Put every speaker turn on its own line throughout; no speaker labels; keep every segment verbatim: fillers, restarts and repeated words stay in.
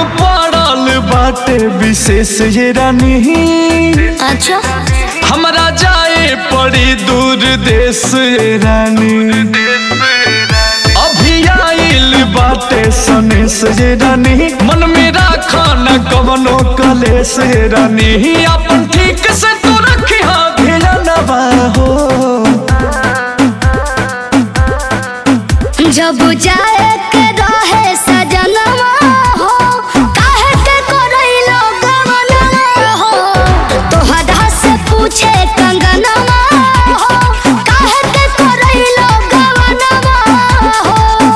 पड़ल बाटे विशेष ये रानी।
अच्छा
हमरा जाए पड़ी दूर देश ये रानी। अभी आइल बाटे सनेस ये रानी। मन में राखा न कवनो कलेस ये रानी। अपन ठीक से तो रखी हाँ ध्यानवा हो।
जब जाए के रहे सजनवा हो, काहे के करैलो गवनवा हो। तोहरा से पूछे कंगनवा हो, काहे के करैलो गवनवा हो।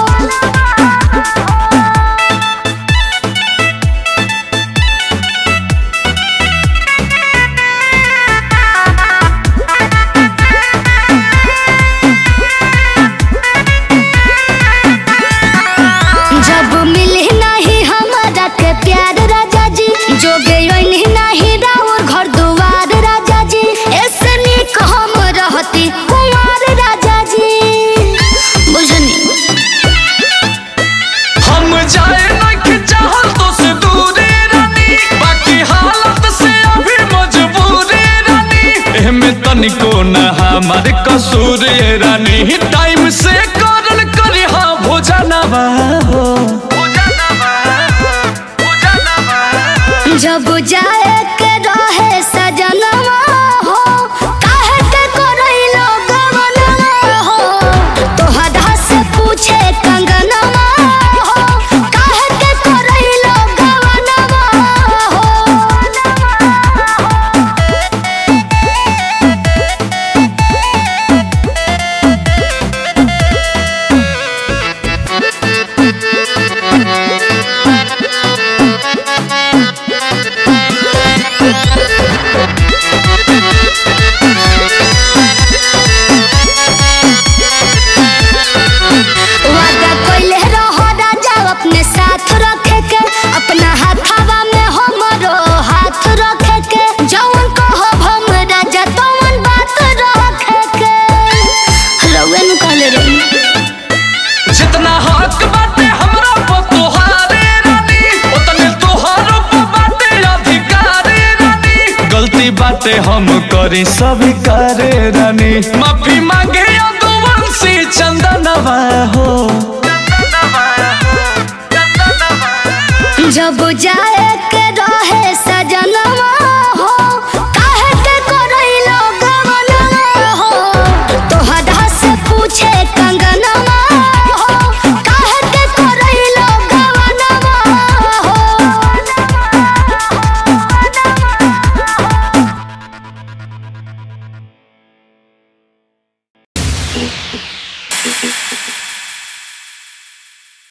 जब मिली नहीं हमारा के प्यार राजा जी, जो गई नहीं राउर घर दुआर राजा जी। ऐसे नीक हम रहती कुमार राजा जी, बुझनी।
हम जाए नहीं चाहल तो से दूरे रानी। बाकी हालत से अभी मजबूर रानी। एहमे तनिको न हमार कसूर रानी। टाइम से करल करी हाँ भोजनवा हो।
जब जाए के रहे सजनवा हो, काहे के करैलो गवनवा हो। तोहरा से पूछे कंगनवा हो, काहे के करैलो गवनवा हो। वादा कोइले रहो राजा अपने साथ रखे के। अपना हाथवा में हमरो हाथ रखे के। जौन कहो हम राजा तौन बात रखे के। रउए नु कहले रही।
जितना हक बाटे हमरा पर तोहारे रानी। उतने तोहारो पर बाटे अधिकार रानी। गलती बाटे हम करी सब करे रानी। माफी मांगे यदुवंशी चंदनवा हो।
जब जाए के रहे सजनवा हो, काहे के करैलो गवनवा हो। तोहरा से पूछे कंगनवा हो, काहे के करैलो गवनवा हो।